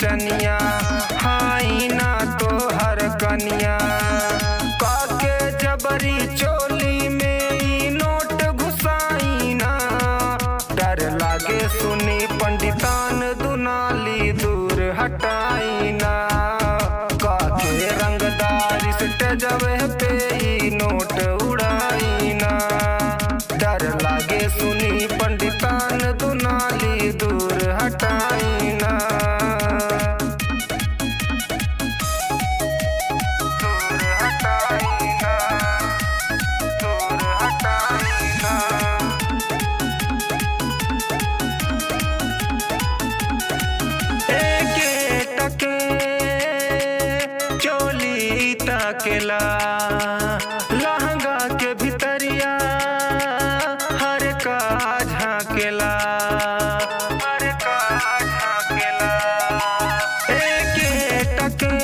नचनिया हाई ना तोहर कनिया। काके जबरी चोली में ई नोट घुसाई ना, डर लागे सुनी पंडितान दुनाली दूर हटाई ना। काके रंगदारी स्टेजवे पे ई नोट उड़ाई ना, डर लागे सुनी पंडितान दुनाली दूर हटाई ना। दूर हटाई ना, दूर हटाई ना। एके टके चोली ताकेला, लहंगा के भितरिया हर का झाकेला, हर का झाकेला। एके टके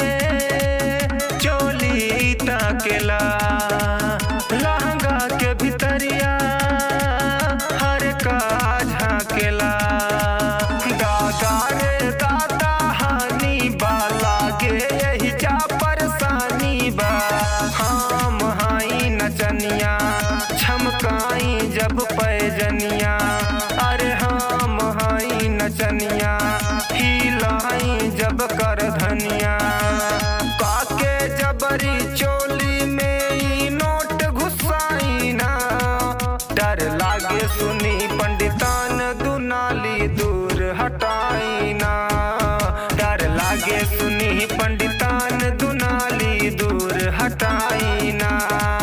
चोली ताकेला, लहंगा के भितरिया हर का झाकेला। दादा रे दादा हानि बा, लागे यही जा परेशानी बा। हम हाई नचनिया छमकाई जब पैजनिया, अरे हम हाई नचनिया हिलाई जब कर धनिया। काके जबरी चोली में ई नोट घुसाई ना, डर लागे सुनी पंडितान दुनाली दूर हटाई ना, डर लागे सुनी पंडितान दुनाली दूर हटाई ना।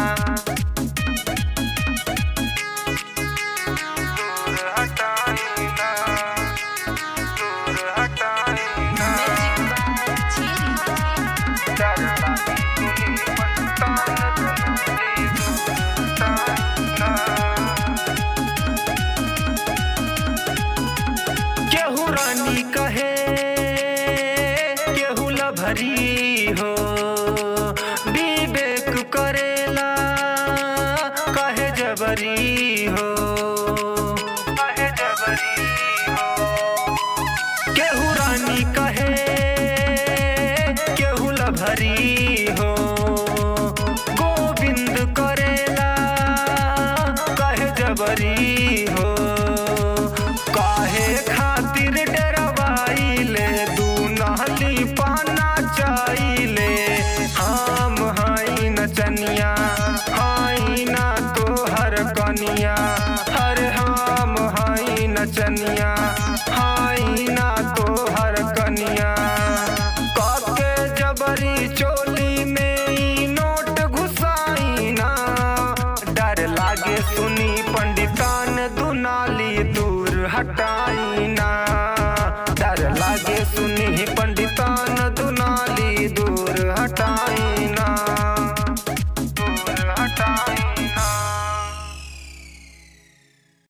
दूर हटाई ना, दूर हटाई ना। डर लागे सुनी पंडितान दुनाली दूर हटाई ना। केहू रानी कहे केहू लभरी हो, विवेक करेला कहे जबरी हो, कहे जबरी हो। केहू रानी कहे केहू लभरी हो, गोविंद करेला कहे जबरी हो। काहे खातिर डरवाइले दुनाली पाना चाइले, हम हाई नचनिया हाई ना तोहर कनिया। हर हम हाई नचनिया हाई ना तोहर कनिया। काके जबरी चोली में ई नोट घुसाई ना, डर लागे सुनी पंडितान दुनाली दूर हटाई ना।